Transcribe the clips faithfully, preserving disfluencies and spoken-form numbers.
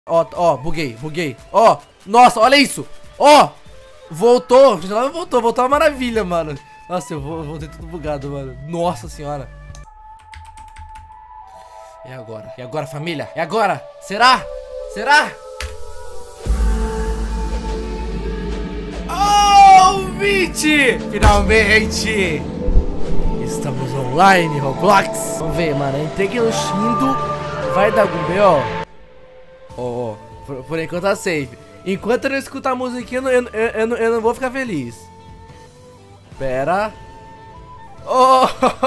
Ó, ó, buguei, buguei. Ó, nossa, olha isso. Ó, voltou, voltou, voltou uma maravilha, mano. Nossa, eu vou, eu vou ter tudo bugado, mano. Nossa senhora. É agora, é agora, família, é agora. Será? Será? Oh, vinte! Finalmente! Estamos online, Roblox. Vamos ver, mano. Entrei aqui no Shindo. Vai dar algum B O? Ó, ó. Por, por enquanto tá safe. Enquanto eu não escutar a musiquinha, eu, eu, eu, eu, não, eu não vou ficar feliz. Pera. Oh!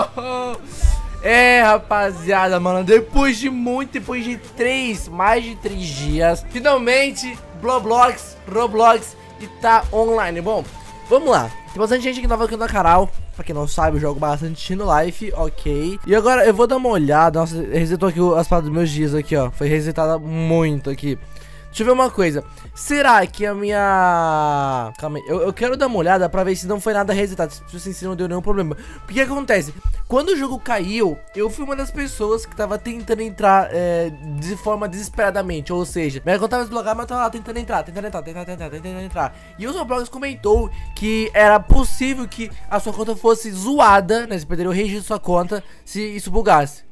É, rapaziada, mano. Depois de muito, depois de três, mais de três dias, finalmente, Roblox, Roblox e tá online. Bom, vamos lá. Tem bastante gente que nova aqui no canal. Pra quem não sabe, eu jogo bastante no Life, ok. E agora eu vou dar uma olhada. Nossa, resetou aqui as paradas dos meus dias aqui, ó. Foi resetada muito aqui. Deixa eu ver uma coisa. Será que a minha... Calma aí. Eu, eu quero dar uma olhada pra ver se não foi nada resetado. Se assim, se não deu nenhum problema. Porque o que acontece? Quando o jogo caiu, eu fui uma das pessoas que tava tentando entrar é, de forma desesperadamente. Ou seja, minha conta tava deslogada, mas eu tava lá tentando entrar, tentando entrar, tentando entrar, tentando entrar. E o Roblox comentou que era possível que a sua conta fosse zoada, né? Você perderia o registro da sua conta se isso bugasse.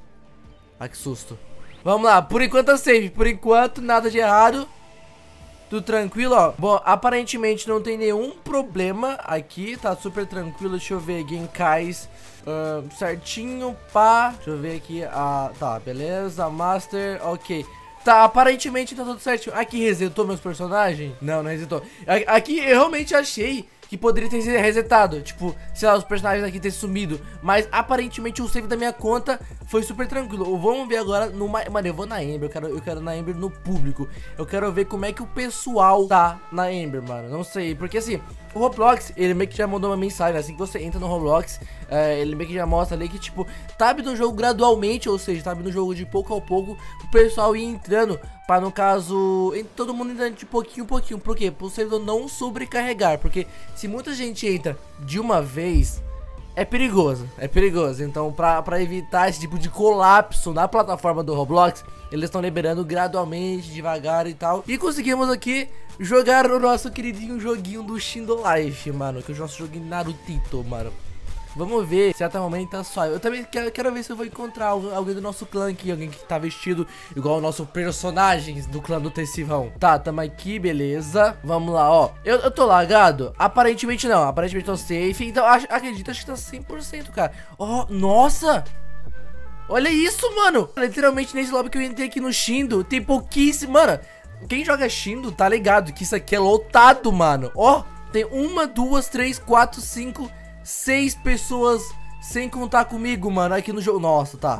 Ah, que susto. Vamos lá, por enquanto é safe, por enquanto nada de errado. Tudo tranquilo, ó. Bom, aparentemente não tem nenhum problema aqui, tá super tranquilo. Deixa eu ver, Genkais uh, certinho, pá. Deixa eu ver aqui, ah, tá, beleza, Master, ok. Tá, aparentemente tá tudo certinho. Aqui resetou meus personagens? Não, não resetou. Aqui eu realmente achei que poderia ter sido resetado, tipo, sei lá, os personagens aqui ter sumido. Mas aparentemente o save da minha conta foi super tranquilo. Vamos ver agora no... Mano, eu vou na Ember, eu quero, eu quero na Ember no público. Eu quero ver como é que o pessoal tá na Ember, mano. Não sei, porque assim, o Roblox, ele meio que já mandou uma mensagem. Assim que você entra no Roblox, é, ele meio que já mostra ali que, tipo, tá abrindo o jogo gradualmente. Ou seja, tá abrindo o jogo de pouco a pouco, o pessoal ir entrando, pra no caso, todo mundo entrando de pouquinho em pouquinho. Por quê? Pro servidor não sobrecarregar. Porque se muita gente entra de uma vez, é perigoso, é perigoso. Então pra, pra evitar esse tipo de colapso na plataforma do Roblox, eles estão liberando gradualmente, devagar e tal. E conseguimos aqui jogar o nosso queridinho joguinho do Shindo Life, mano. Que é o nosso joguinho Narutito, mano. Vamos ver se até o momento tá só. Eu também quero, quero ver se eu vou encontrar alguém do nosso clã aqui. Alguém que tá vestido igual o nosso personagem do clã do Tecivão. Tá, tamo aqui, beleza. Vamos lá, ó. Eu, eu tô lagado? Aparentemente não. Aparentemente tô safe. Então, acho, acredito, acho que tá cem por cento, cara. Ó, oh, nossa! Olha isso, mano. Literalmente nesse lobby que eu entrei aqui no Shindo, tem pouquíssimo. Mano, quem joga Shindo tá ligado que isso aqui é lotado, mano. Ó, oh, tem uma, duas, três, quatro, cinco... Seis pessoas sem contar comigo, mano, aqui no jogo. Nossa, tá.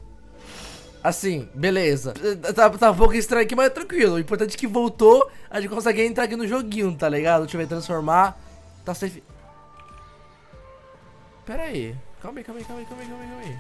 Assim, beleza. Tá, tá um pouco estranho aqui, mas é tranquilo. O importante é que voltou. A gente consegue entrar aqui no joguinho, tá ligado? Deixa eu ver, transformar. Tá safe. Pera aí. Calma aí, calma aí, calma aí, calma aí, calma aí, calma aí.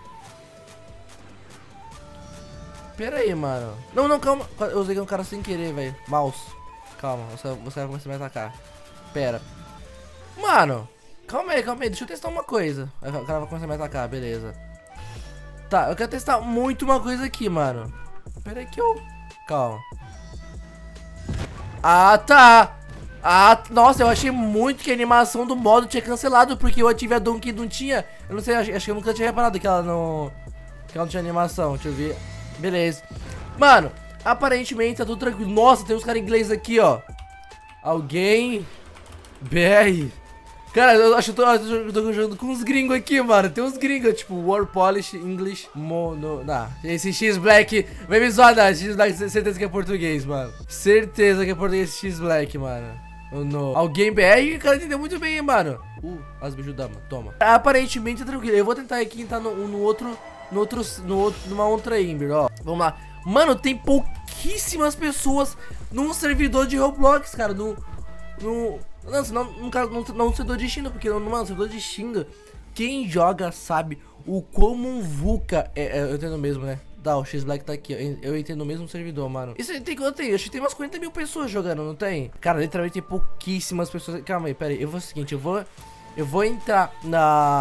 Pera aí, mano. Não, não, calma. Eu usei um cara sem querer, velho. Mouse. Calma, você, você vai começar a me atacar. Pera. Mano. Calma aí, calma aí, deixa eu testar uma coisa. O cara vai começar a me atacar, beleza. Tá, eu quero testar muito uma coisa aqui, mano. Pera aí que eu... Calma. Ah, tá. Ah, nossa, eu achei muito que a animação do modo tinha cancelado, porque eu ativei a Donkey não tinha. Eu não sei, acho, acho que eu nunca tinha reparado que ela não... Que ela não tinha animação, deixa eu ver. Beleza. Mano, aparentemente tá tudo tranquilo. Nossa, tem uns caras em inglês aqui, ó. Alguém... B R... Cara, eu acho que eu tô, eu tô jogando com uns gringos aqui, mano. Tem uns gringos, tipo, War Polish, English, Mono... Nah, esse X-Black... Vai me zoar, não. X-Black, certeza que é português, mano. Certeza que é português X-Black, mano. No... Alguém B R, o cara entendeu muito bem, mano. Uh, as bichos dama, toma. Aparentemente é tranquilo. Eu vou tentar aqui entrar no, no outro... No outro... No outro... Numa outra Ember, ó. Vamos lá. Mano, tem pouquíssimas pessoas num servidor de Roblox, cara. No... No... Não, não, no caso, não, não servidor de Shindo, porque, mano, servidor de Shindo, quem joga sabe o como um VUCA é, é, eu entendo mesmo, né? Tá, o X-Black tá aqui, eu, eu entendo o mesmo servidor, mano. Isso tem quanto tem? Acho que tem umas quarenta mil pessoas jogando, não tem? Cara, literalmente tem pouquíssimas pessoas. Calma aí, pera aí, eu vou fazer o seguinte, eu vou... Eu vou entrar na...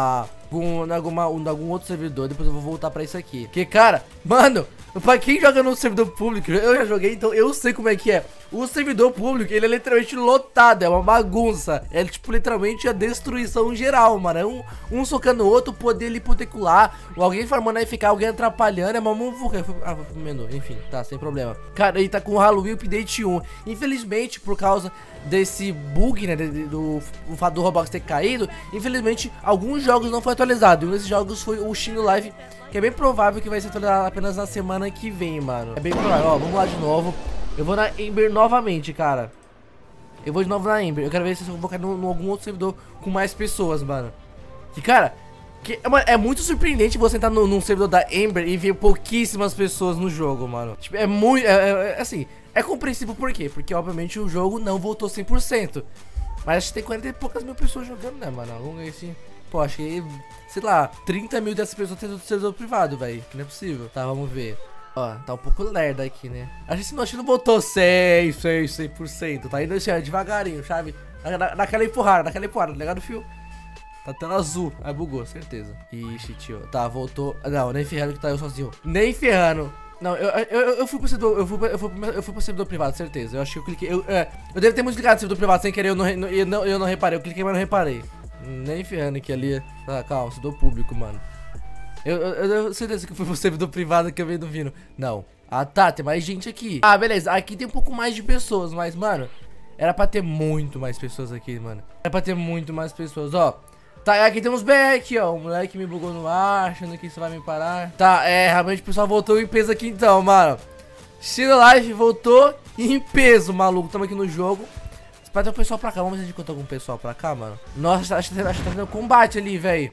com alguma, um, algum outro servidor. Depois eu vou voltar pra isso aqui. Porque, cara, mano, pra quem joga no servidor público, eu já joguei, então eu sei como é que é. O servidor público, ele é literalmente lotado, é uma bagunça. É tipo, literalmente a destruição geral, mano. É um, um socando o outro, poder ali hipotecular, alguém farmando aí ficar, alguém atrapalhando. É uma muvuca. Ah, foi pro menu, enfim, tá, sem problema. Cara, ele tá com o Halloween Update um. Infelizmente, por causa desse bug, né, do, do fato do Roblox ter caído, infelizmente, alguns jogos não foram atualizados. Um desses jogos foi o Shin Life, que é bem provável que vai ser atualizado apenas na semana que vem, mano. É bem provável. Ó, vamos lá de novo. Eu vou na Ember novamente, cara. Eu vou de novo na Ember. Eu quero ver se eu vou cair em algum outro servidor com mais pessoas, mano. Que, cara, que, é, é muito surpreendente você entrar no, num servidor da Ember e ver pouquíssimas pessoas no jogo, mano. Tipo, é muito... É, é, é, assim, é compreensível por quê? Porque, obviamente, o jogo não voltou cem por cento. Mas acho que tem quarenta e poucas mil pessoas jogando, né, mano? Vamos ver assim... Pô, acho que, sei lá, trinta mil dessas pessoas tendo servidor privado, velho. Não é possível. Tá, vamos ver. Ó, tá um pouco lerda aqui, né? A gente não, não botou cem, cem, cem por cento. Tá indo assim, ó, devagarinho, sabe? Na, na, naquela empurrada, naquela empurrada, tá ligado, fio? Tá tendo azul. Aí bugou, certeza. Ixi, tio. Tá, voltou. Não, nem ferrando que tá eu sozinho. Nem ferrando. Não, eu, eu, eu fui pro servidor, eu fui, eu, fui, eu fui pro servidor privado, certeza. Eu acho que eu cliquei. Eu, é, eu devo ter muito clicado no servidor privado sem querer, eu não, eu, não, eu não reparei. Eu cliquei, mas não reparei. Nem ferrando que ali. Tá, calma, servidor público, mano. Eu, eu, eu certeza que foi pro servidor privado que eu venho vindo. Não. Ah, tá, tem mais gente aqui. Ah, beleza. Aqui tem um pouco mais de pessoas, mas, mano, era pra ter muito mais pessoas aqui, mano. Era pra ter muito mais pessoas, ó. Tá, aqui tem uns B R aqui, ó. O moleque me bugou no ar, achando que isso vai me parar. Tá, é, realmente o pessoal voltou em peso aqui então, mano. Shin Life voltou em peso, maluco. Tamo aqui no jogo. Espera ter o pessoal pra cá. Vamos ver se a gente encontra algum pessoal pra cá, mano. Nossa, acho que tá tendo combate ali, velho.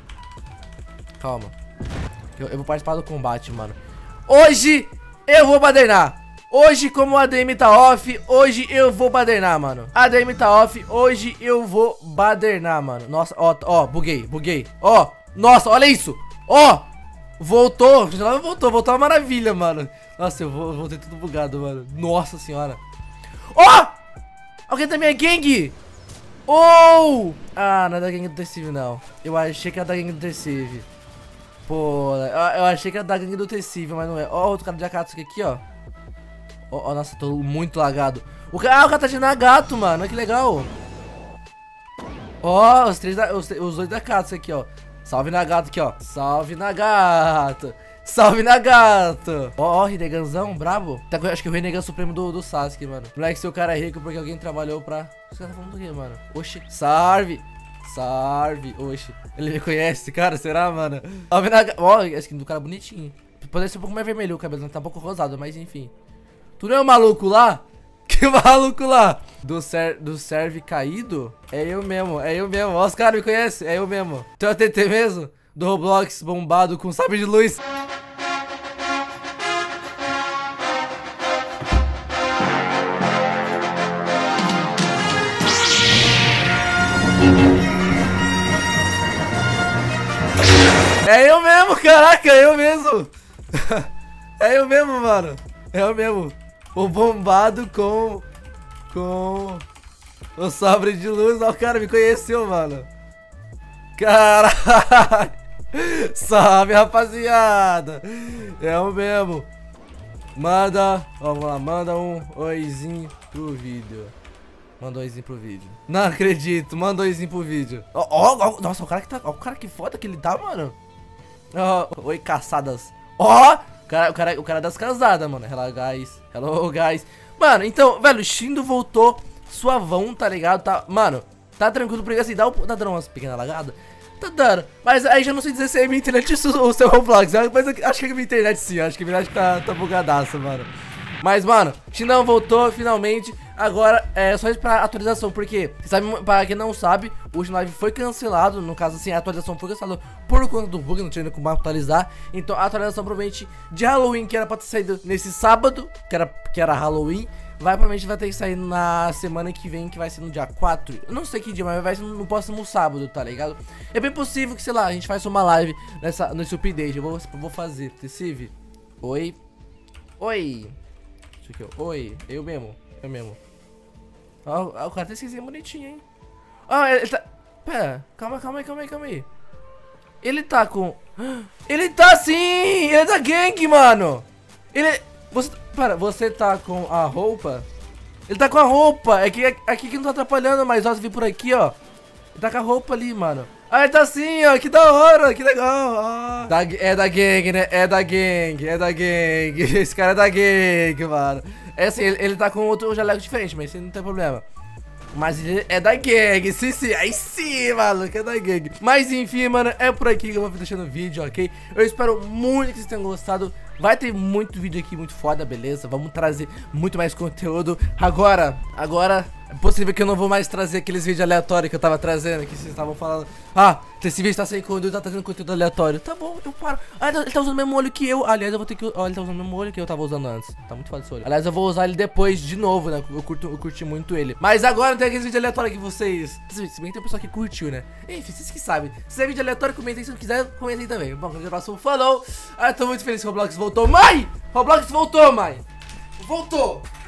Calma. Eu, eu vou participar do combate, mano. Hoje eu vou badernar. Hoje, como a A D M tá off, hoje eu vou badernar, mano. A A D M tá off, hoje eu vou badernar, mano. Nossa, ó, ó, buguei, buguei. Ó, nossa, olha isso. Ó, voltou, voltou, voltou uma maravilha, mano. Nossa, eu vou, voltei tudo bugado, mano. Nossa senhora. Ó, alguém da minha gangue. Oh, ah, não é da gangue do T-Civ, não. Eu achei que era da gangue do T-Civ. Pô, eu, eu achei que era da gangue do T-Civ, mas não é. Ó, outro cara de Akatsuki aqui, ó. Ó, oh, nossa, tô muito lagado. O cara, ah, o cara tá de Nagato, mano. Que legal. Ó, oh, os três da, os, os dois da Katsu aqui, ó. Salve Nagato aqui, ó. Salve Nagato. Salve Nagato. Ó, ó, Rinneganzão, brabo. Acho que o Rinnegan Supremo do, do Sasuke, mano. Moleque, seu cara é rico porque alguém trabalhou pra... Você tá falando do quê, mano? Oxi. Salve. Salve. Oxi. Ele me conhece, cara? Será, mano? Salve Nagato. Ó, a skin do cara bonitinho. Poderia ser um pouco mais vermelho o cabelo, tá um pouco rosado, mas enfim. Tu não é o maluco lá? Que maluco lá? Do, ser, do serve caído? É eu mesmo, é eu mesmo. Ó, os caras me conhecem, é eu mesmo. Tu é o T T mesmo? Do Roblox bombado com sabre de luz. É eu mesmo, caraca, é eu mesmo. É eu mesmo, mano. É eu mesmo. O bombado com... Com... O sabre de luz. Ó, o cara me conheceu, mano. Caralho. Salve, rapaziada. É o mesmo. Manda... Ó, vamos lá. Manda um oizinho pro vídeo. Manda um oizinho pro vídeo. Não acredito. Manda um oizinho pro vídeo. Ó, ó, ó. Nossa, o cara que tá... Ó, o cara que foda que ele tá, mano. Ó, oi, caçadas. Ó. O cara, o, cara, o cara das casadas, mano. Hello, guys. Hello, guys. Mano, então, velho, o Shindo voltou suavão, tá ligado? Tá, mano, tá tranquilo, porque assim, dá o, tá dando umas pequenas lagadas. Tá dando. Mas aí já não sei dizer se é minha internet ou o seu Roblox. Mas acho que é minha internet sim. Acho que a minha internet tá, tá bugadaça, mano. Mas, mano, Shindão voltou finalmente. Agora é só esperar a atualização, porque, sabe, para quem não sabe, o Shin Life foi cancelado. No caso, assim, a atualização foi cancelada por conta do bug, não tinha como atualizar. Então, a atualização provavelmente de Halloween, que era pra ter saído nesse sábado, que era, que era Halloween, vai provavelmente vai ter que sair na semana que vem, que vai ser no dia quatro. Eu não sei que dia, mas vai ser no próximo sábado, tá ligado? É bem possível que, sei lá, a gente faça uma live nessa, nesse update. Eu vou, vou fazer. T-Civ. Oi. Oi. Deixa aqui, ó. Oi. Eu mesmo. Eu mesmo. Ó, ó, o cara tem esquisito bonitinho, hein? Ó, ele tá... Pera. Calma, calma aí, calma aí, calma aí. Ele tá com... Ele tá sim! Ele é da gangue, mano! Ele... Você... Para, você tá com a roupa? Ele tá com a roupa! É que aqui que não tá atrapalhando, mas ó, você vir por aqui, ó. Ele tá com a roupa ali, mano. Ah, ele tá assim, ó. Que da hora, que legal. Ah. Da, é da gangue, né? É da gangue, é da gangue. Esse cara é da gangue, mano. É assim, ele, ele tá com outro jaleco diferente, mas isso não tem problema. Mas ele é da gangue, sim, sim, aí sim, maluco, é da gangue. Mas enfim, mano, é por aqui que eu vou deixando o vídeo, ok? Eu espero muito que vocês tenham gostado. Vai ter muito vídeo aqui, muito foda, beleza? Vamos trazer muito mais conteúdo. Agora, agora, é possível que eu não vou mais trazer aqueles vídeos aleatórios que eu tava trazendo, que vocês estavam falando. Ah, esse vídeo tá sem conteúdo, tá trazendo conteúdo aleatório. Tá bom, eu paro. Ah, ele tá usando o mesmo olho que eu. Aliás, eu vou ter que... Ó, ele tá usando o mesmo olho que eu tava usando antes. Tá muito foda esse olho. Aliás, eu vou usar ele depois de novo, né? Eu, curto, eu curti muito ele. Mas agora tem aqueles vídeos aleatórios que vocês... Se bem que tem pessoa que curtiu, né? Enfim, vocês que sabem. Se é vídeo aleatório, comentem. Se não quiser, comentem também. Bom, grande abraço, falou. Ah, eu tô muito feliz que o Roblox voltou. Mãe! Roblox voltou, mãe! Voltou!